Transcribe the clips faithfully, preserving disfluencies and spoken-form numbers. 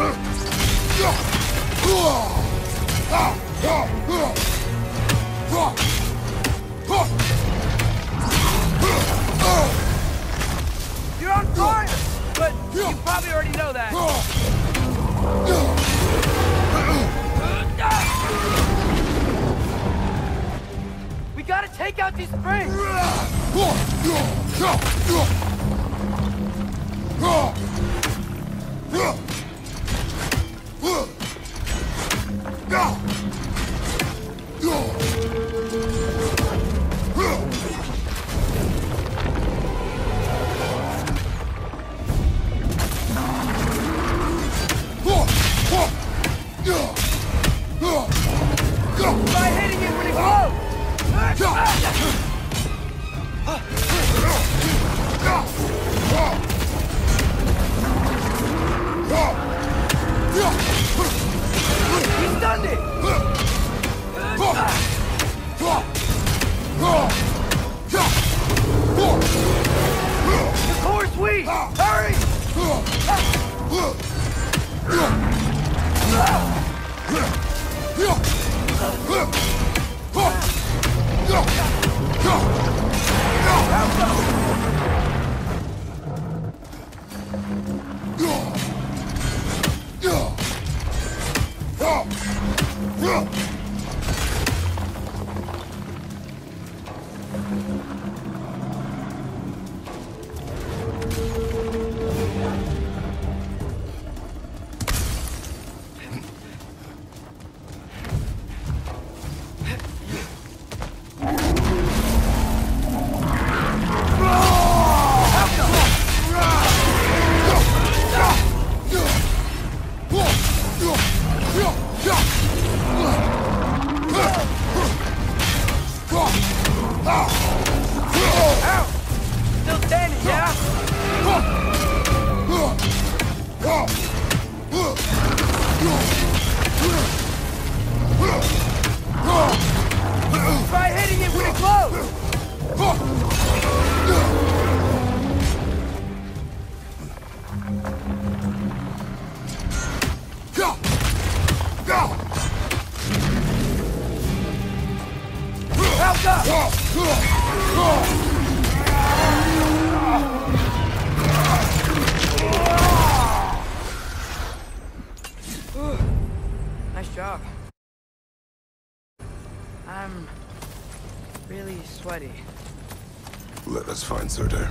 You're on fire! But you probably already know that. We gotta take out these springs! Try hitting it when it glows! He stunned it! The core's weak! Hurry! Try hitting it when it glows! Help up! Nice job. I'm really sweaty. Let us find Surtur.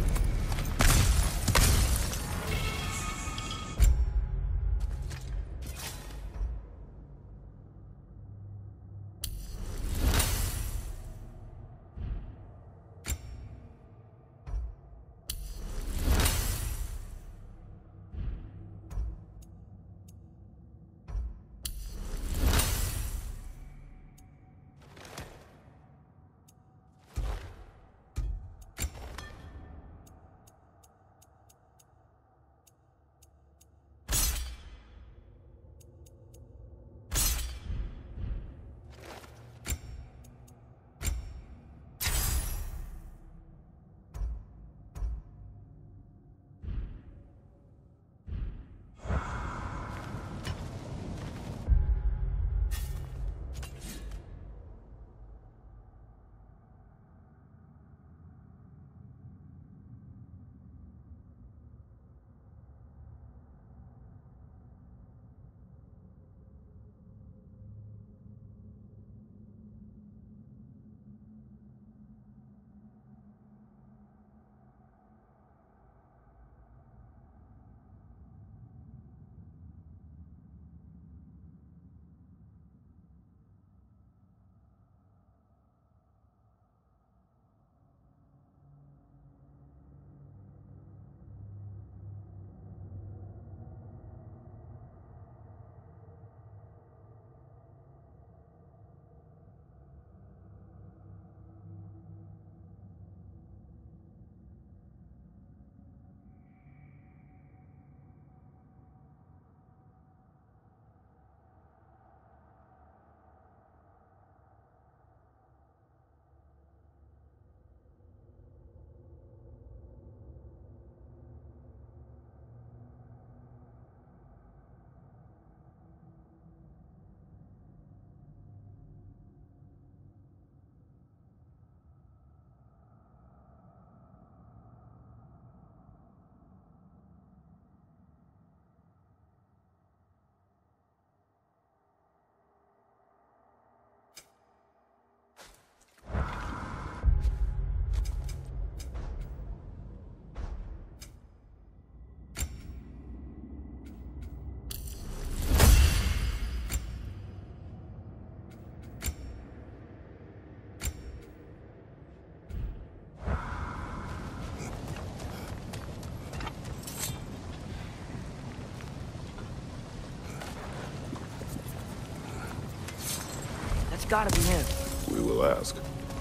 gotta be him. We will ask.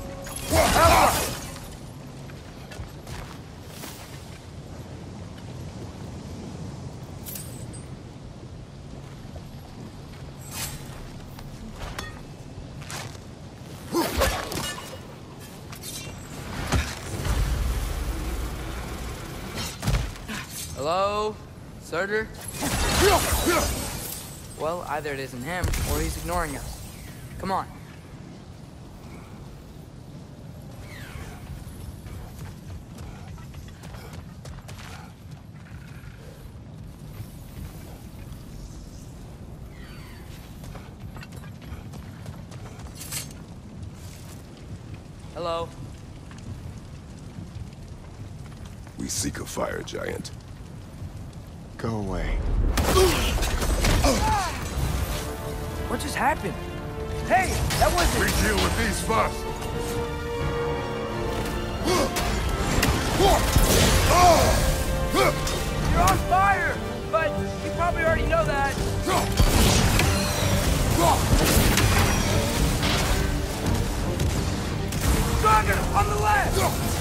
Hello? Surtur? Well, either it isn't him, or he's ignoring us. Come on. Hello? We seek a fire giant. Go away. What just happened? Hey, that wasn't... We deal with these first. You're on fire! But you probably already know that. Stronger! On the left!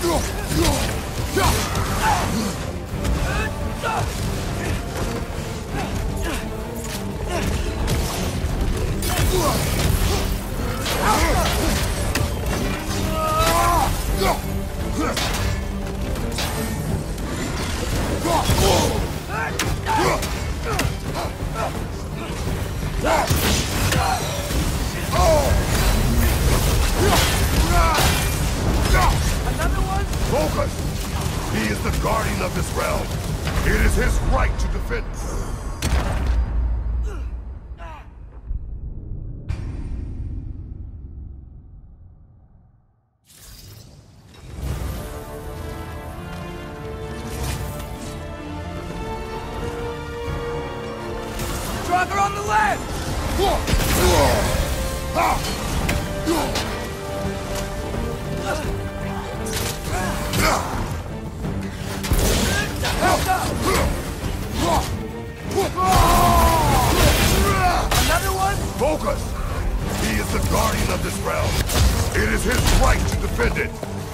Another one? Focus! He is the guardian of this realm. It is his right to defend. Stronger on the left! Another one? Focus! He is the guardian of this realm. It is his right to defend it.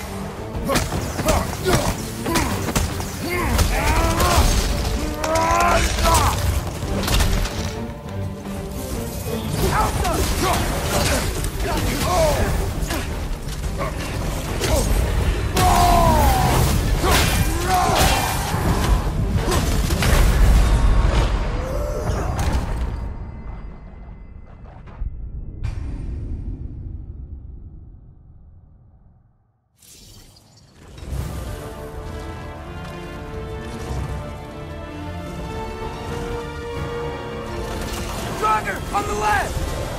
Stronger on the left!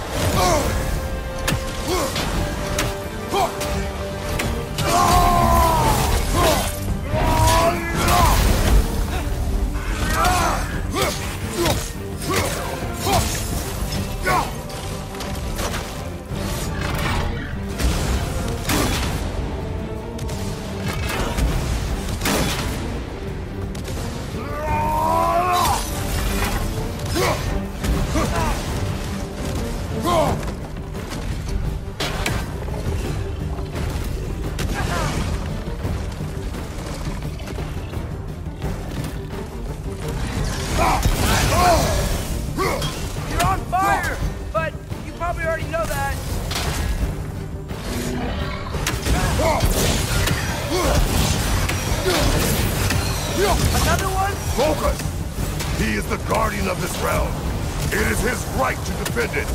You're on fire! But you probably already know that. Another one? Focus! He is the guardian of this realm. It is his right to defend it.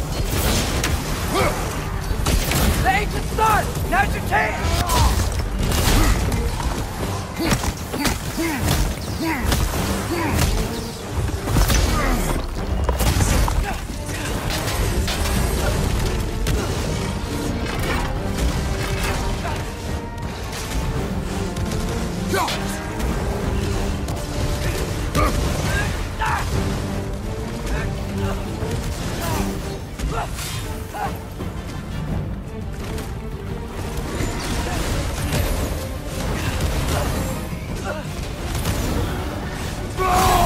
The ancient sun! Now's your chance! Ah!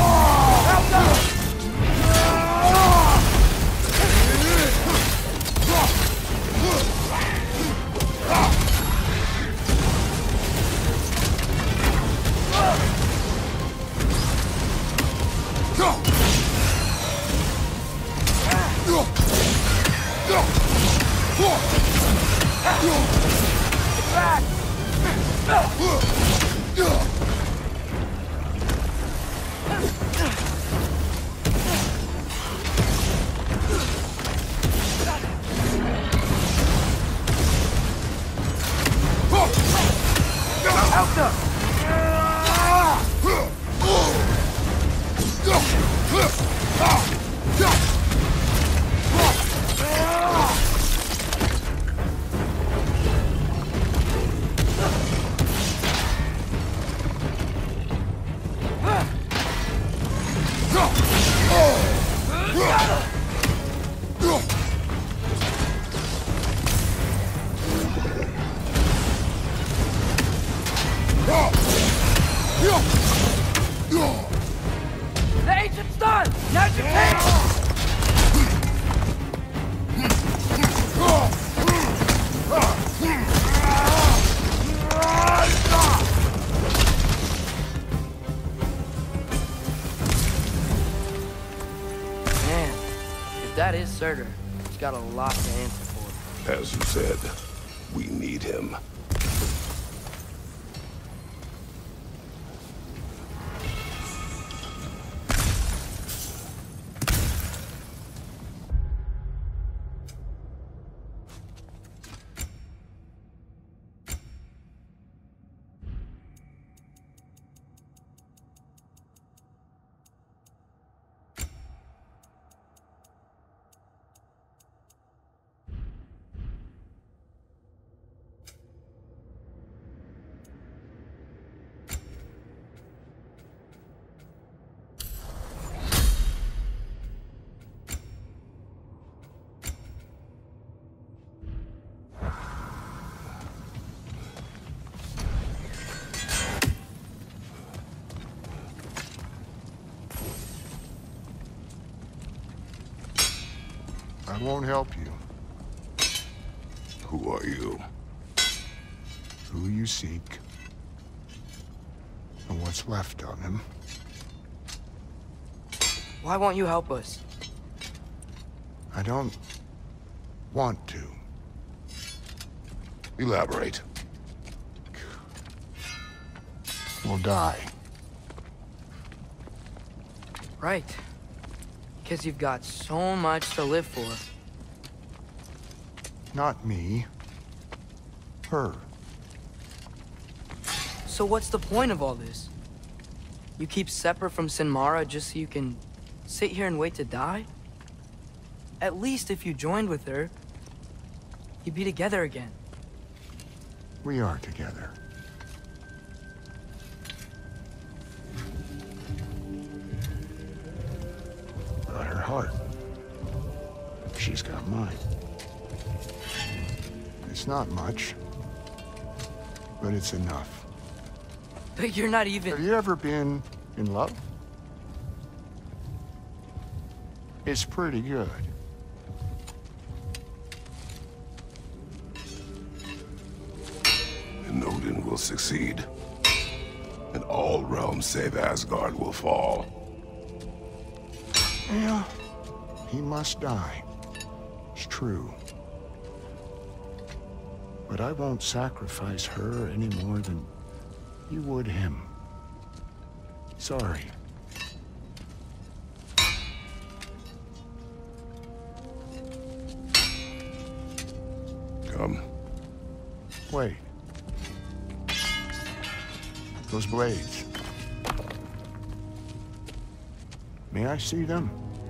Back! Out up! The ancient's done! Now's your chance! Man, if that is Surtur, he's got a lot to answer for. As you said, we need him. I won't help you. Who are you? Who you seek, and what's left of him. Why won't you help us? I don't want to. Elaborate. We'll die. Right. Because you've got so much to live for. Not me. Her. So what's the point of all this? You keep separate from Sinmara just so you can sit here and wait to die? At least if you joined with her, you'd be together again. We are together. Got her heart. She's got mine. It's not much, but it's enough. But you're not Have even... you ever been in love? It's pretty good. And Odin will succeed. And all realms save Asgard will fall. Yeah, he must die. It's true. But I won't sacrifice her any more than you would him. Sorry. Come. Wait. Those blades. May I see them?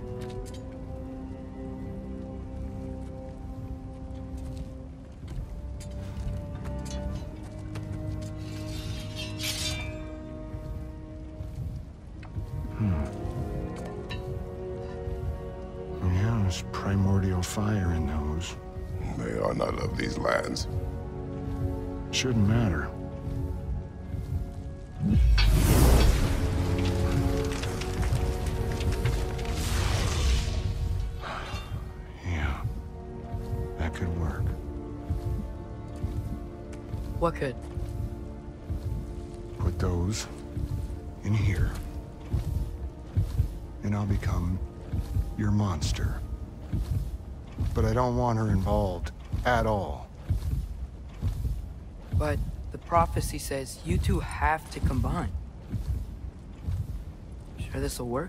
Yeah, there's primordial fire in those. They are not of these lands. Shouldn't matter. Yeah, that could work. What could? Put those in here. And I'll become your monster. But I don't want her involved. At all. But the prophecy says you two have to combine. Sure this'll work?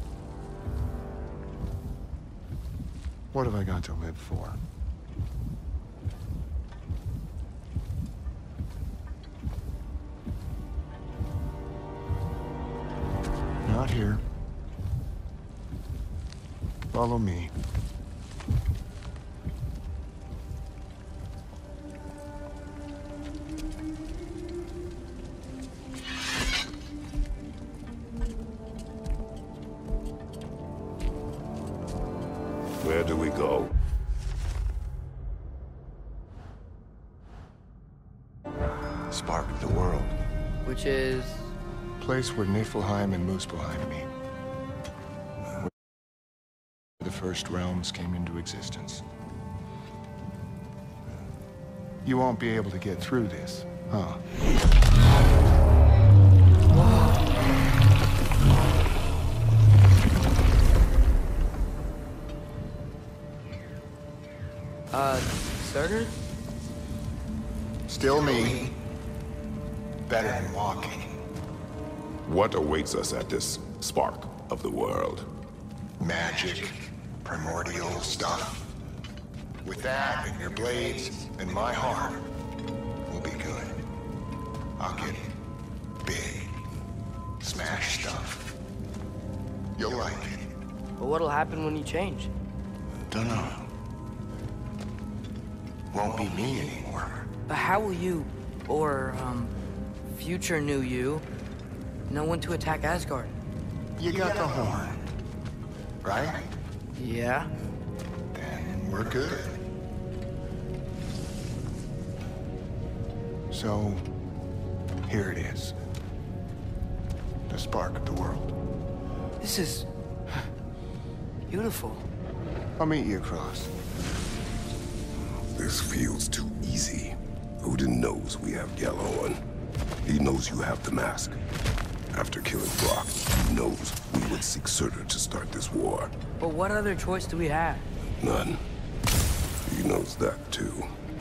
What have I got to live for? Not here. Follow me. Where do we go? Spark of the world. Which is... Place where Niflheim and Muspelheim meet. Where the first realms came into existence. You won't be able to get through this, huh? Uh, Surtur? Still me. Better than walking. What awaits us at this spark of the world? Magic, primordial stuff. With that and your blades and my heart, we'll be good. I'll get big, smash stuff. You'll like it. But what'll happen when you change? Dunno. Won't be me anymore. But how will you, or, um, future new you, know when to attack Asgard? You got the horn, right? Yeah? Then we're good. So, here it is. The spark of the world. This is... beautiful. I'll meet you across. This feels too easy. Odin knows we have yellow on. He knows you have the mask. After killing Brock, he knows we would seek Surtur to start this war. But what other choice do we have? None. He knows that too.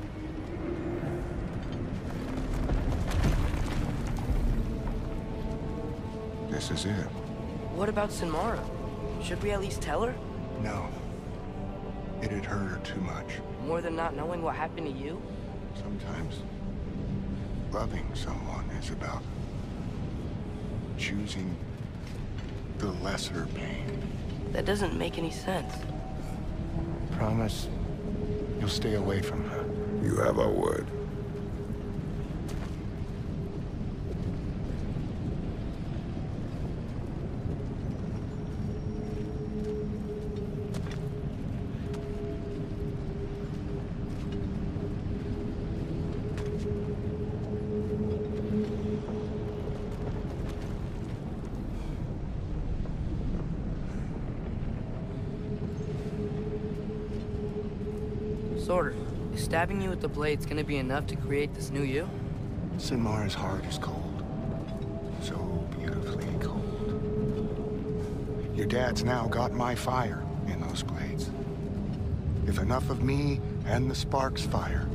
This is it. What about Sinmara? Should we at least tell her? No. It'd hurt her too much. More than not knowing what happened to you? Sometimes loving someone is about choosing the lesser pain. That doesn't make any sense. Promise you'll stay away from her. You have our word. Surtur, is stabbing you with the blades gonna be enough to create this new you? Sinmara's heart is cold. So beautifully cold. Your dad's now got my fire in those blades. If enough of me and the sparks fire,